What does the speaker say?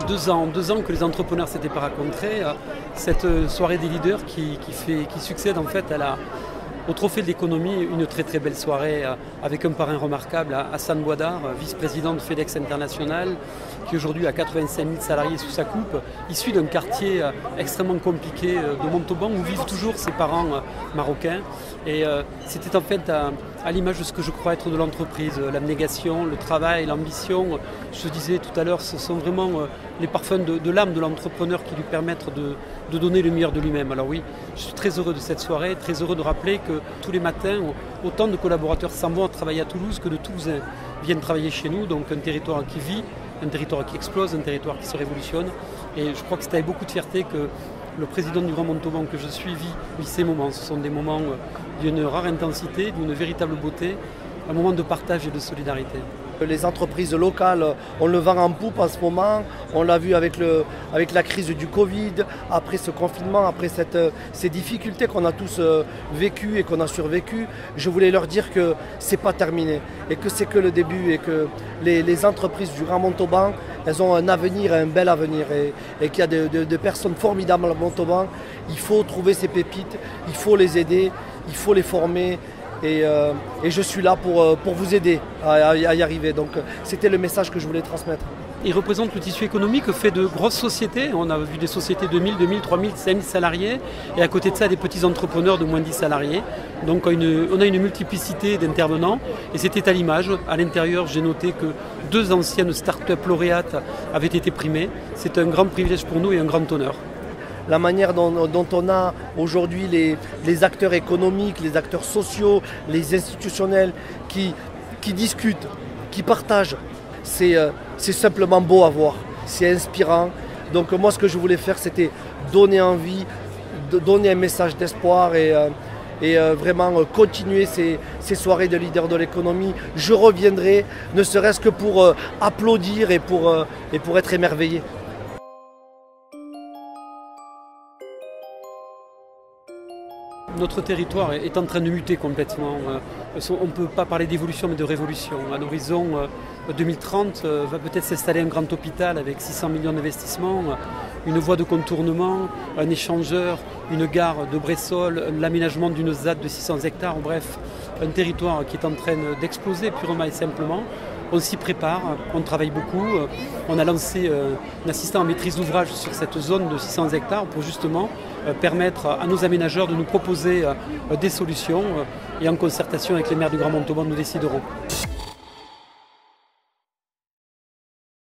2 ans que les entrepreneurs ne s'étaient pas rencontrés. Cette soirée des leaders qui succède en fait au Trophée de l'économie, une très très belle soirée avec un parrain remarquable, Hassan Bouadar, vice-président de FedEx International, qui aujourd'hui a 85 000 salariés sous sa coupe, issu d'un quartier extrêmement compliqué de Montauban où vivent toujours ses parents marocains. Et c'était en fait à l'image de ce que je crois être de l'entreprise, l'abnégation, le travail, l'ambition. Je disais tout à l'heure, ce sont vraiment les parfums de l'âme de l'entrepreneur qui lui permettent de donner le meilleur de lui-même. Alors oui, je suis très heureux de cette soirée, très heureux de rappeler que tous les matins, autant de collaborateurs s'en vont travailler à Toulouse que de Toulousains viennent travailler chez nous, donc un territoire qui vit, un territoire qui explose, un territoire qui se révolutionne. Et je crois que c'est avec beaucoup de fierté que le président du Grand Montauban que je suis vit ces moments. Ce sont des moments d'une rare intensité, d'une véritable beauté, un moment de partage et de solidarité. Les entreprises locales, on le vend en poupe en ce moment. On l'a vu avec la crise du Covid, après ce confinement, après ces difficultés qu'on a tous vécues et qu'on a survécues. Je voulais leur dire que ce n'est pas terminé et que c'est que le début et que les entreprises du Grand Montauban, elles ont un avenir, un bel avenir et qu'il y a de personnes formidables à Montauban. Il faut trouver ces pépites, il faut les aider, il faut les former. Et je suis là pour vous aider à y arriver. Donc c'était le message que je voulais transmettre. Il représente le tissu économique fait de grosses sociétés. On a vu des sociétés de 1000, 2000, 3000, 5000 salariés. Et à côté de ça, des petits entrepreneurs de moins de 10 salariés. Donc on a une multiplicité d'intervenants. Et c'était à l'image. À l'intérieur, j'ai noté que 2 anciennes start-up lauréates avaient été primées. C'est un grand privilège pour nous et un grand honneur. La manière dont on a aujourd'hui les acteurs économiques, les acteurs sociaux, les institutionnels qui discutent, qui partagent, c'est simplement beau à voir, c'est inspirant. Donc moi ce que je voulais faire c'était donner envie, donner un message d'espoir et vraiment continuer ces soirées de leaders de l'économie. Je reviendrai, ne serait-ce que pour applaudir et pour être émerveillé. Notre territoire est en train de muter complètement. On ne peut pas parler d'évolution mais de révolution. À l'horizon 2030 va peut-être s'installer un grand hôpital avec 600 millions d'investissements, une voie de contournement, un échangeur, une gare de Bressol, l'aménagement d'une ZAD de 600 hectares, bref, un territoire qui est en train d'exploser purement et simplement. On s'y prépare, on travaille beaucoup. On a lancé un assistant en maîtrise d'ouvrage sur cette zone de 600 hectares pour justement permettre à nos aménageurs de nous proposer des solutions et en concertation avec les maires du Grand Montauban, nous déciderons.